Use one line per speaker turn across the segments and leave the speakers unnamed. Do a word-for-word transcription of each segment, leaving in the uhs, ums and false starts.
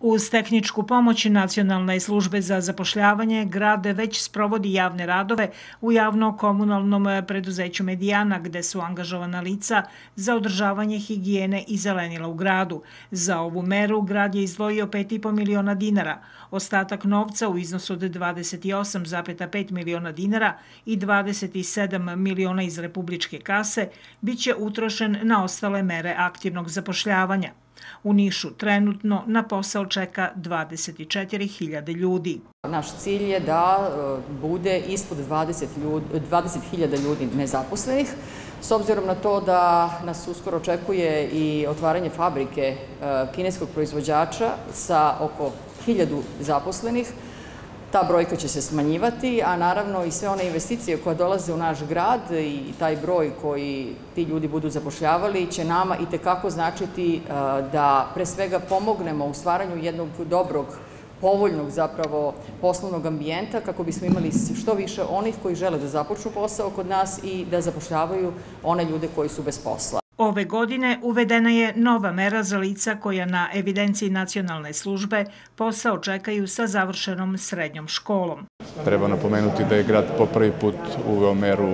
Uz tehničku pomoć Nacionalne službe za zapošljavanje, grad već sprovodi javne radove u javno-komunalnom preduzeću Medijana, gde su angažovana lica za održavanje higijene i zelenila u gradu. Za ovu meru grad je izdvojio pet i po miliona dinara. Ostatak novca u iznosu od dvadeset osam zarez pet miliona dinara i dvadeset sedam miliona iz republičke kase biće utrošen na ostale mere aktivnog zapošljavanja. U Nišu trenutno na posao čeka dvadeset četiri hiljade ljudi.
Naš cilj je da bude ispod dvadeset hiljada ljudi nezaposlenih, s obzirom na to da nas uskoro očekuje i otvaranje fabrike kineskog proizvođača sa oko hiljadu zaposlenih. Ta brojka će se smanjivati, a naravno i sve one investicije koje dolaze u naš grad i taj broj koji ti ljudi budu zapošljavali će nama i tekako značiti da pre svega pomognemo u stvaranju jednog dobrog, povoljnog zapravo poslovnog ambijenta kako bismo imali što više onih koji žele da započnu posao kod nas i da zapošljavaju one ljude koji su bez posla.
Ove godine uvedena je nova mera za lica koja na evidenciji Nacionalne službe posao čekaju sa završenom srednjom školom.
Treba napomenuti da je grad po prvi put uveo meru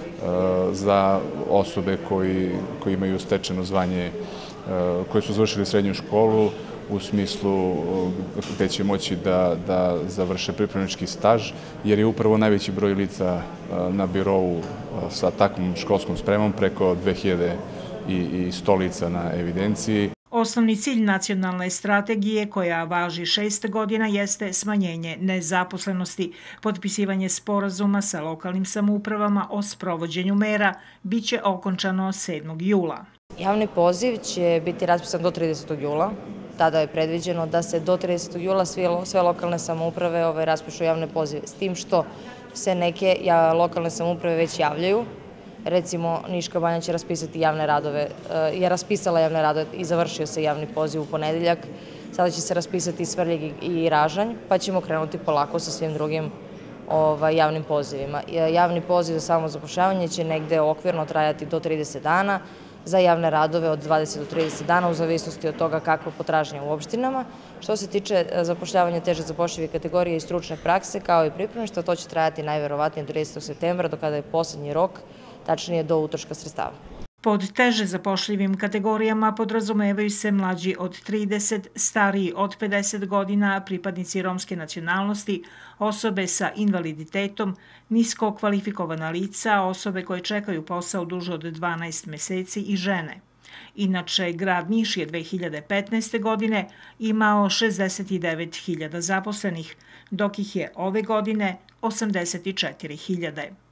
za osobe koji imaju stečeno zvanje, koji su završili srednju školu, u smislu gde će moći da završe pripravnički staž, jer je upravo najveći broj lica na birou sa takvom školskom spremom, preko dve hiljade i sto lica na evidenciji.
Osnovni cilj nacionalne strategije, koja važi šest godina, jeste smanjenje nezaposlenosti. Potpisivanje sporazuma sa lokalnim samoupravama o sprovođenju mera biće okončano sedmog jula.
Javni poziv će biti raspisan do tridesetog jula. Tada je predviđeno da se do tridesetog jula sve lokalne samouprave raspišu javne pozive, s tim što se neke lokalne samouprave već javljaju. Recimo, Niška banja će raspisati javne radove, je raspisala javne radove i završio se javni poziv u ponedeljak. Sada će se raspisati Svrljig i Ražanj, pa ćemo krenuti polako sa svim drugim javnim pozivima. Javni poziv za samozapošljavanje će negde okvirno trajati do trideset dana, za javne radove od dvadeset do trideset dana, u zavisnosti od toga kakva potražnja u opštinama. Što se tiče zapošljavanja teže zapošljivih kategorija i stručne prakse, kao i pripremništva, to će trajati najverovatnije do tridesetog septembra, do kada je poslednji rok, tačnije do utroška sredstava.
Pod teže zapošljivim kategorijama podrazumevaju se mlađi od trideset, stariji od pedeset godina, pripadnici romske nacionalnosti, osobe sa invaliditetom, nisko kvalifikovana lica, osobe koje čekaju posao duže od dvanaest meseci i žene. Inače, grad Niš je dve hiljade petnaeste. godine imao šezdeset devet hiljada zaposlenih, dok ih je ove godine osamdeset četiri hiljade.